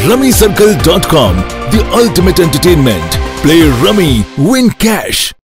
RummyCircle.com, the ultimate entertainment. Play Rummy, win cash.